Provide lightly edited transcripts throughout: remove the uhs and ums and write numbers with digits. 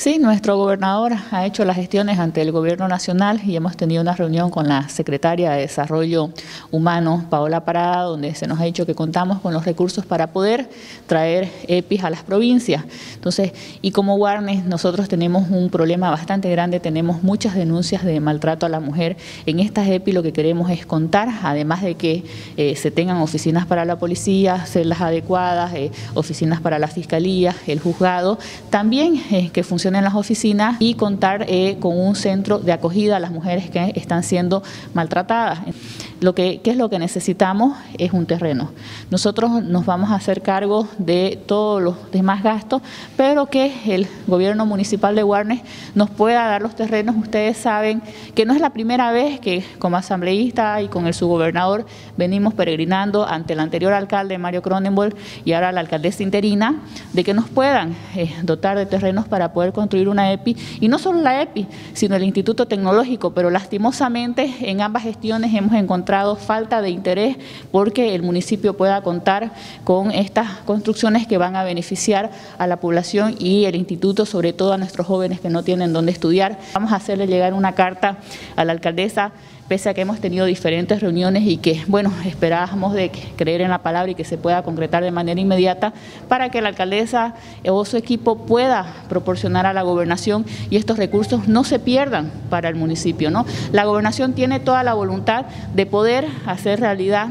Sí, nuestro gobernador ha hecho las gestiones ante el gobierno nacional y hemos tenido una reunión con la secretaria de Desarrollo Humano, Paola Parada, donde se nos ha dicho que contamos con los recursos para poder traer EPIs a las provincias. Entonces, y como Guarnes, nosotros tenemos un problema bastante grande, tenemos muchas denuncias de maltrato a la mujer. En estas EPI lo que queremos es contar, además de que se tengan oficinas para la policía, celdas adecuadas, oficinas para la fiscalía, el juzgado, también que funcionen las oficinas y contar con un centro de acogida a las mujeres que están siendo maltratadas. ¿Qué es lo que necesitamos? Es un terreno. Nosotros nos vamos a hacer cargo de todos los demás gastos, pero que el gobierno municipal de Guarnes nos pueda dar los terrenos. Ustedes saben que no es la primera vez que como asambleísta y con el subgobernador venimos peregrinando ante el anterior alcalde Mario Cronenbold y ahora la alcaldesa interina, de que nos puedan dotar de terrenos para poder construir una EPI, y no solo la EPI, sino el Instituto Tecnológico, pero lastimosamente en ambas gestiones hemos encontrado falta de interés porque el municipio pueda contar con estas construcciones que van a beneficiar a la población y el instituto, sobre todo a nuestros jóvenes que no tienen dónde estudiar. Vamos a hacerle llegar una carta a la alcaldesa, pese a que hemos tenido diferentes reuniones y que, bueno, esperábamos de creer en la palabra y que se pueda concretar de manera inmediata para que la alcaldesa o su equipo pueda proporcionar a la gobernación y estos recursos no se pierdan para el municipio, ¿no? La gobernación tiene toda la voluntad de poder hacer realidad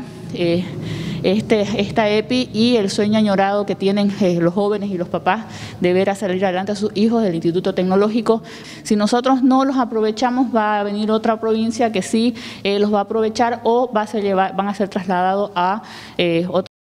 esta EPI y el sueño añorado que tienen los jóvenes y los papás de ver a salir adelante a sus hijos del Instituto Tecnológico. Si nosotros no los aprovechamos, va a venir otra provincia que sí los va a aprovechar o van a ser trasladados a otros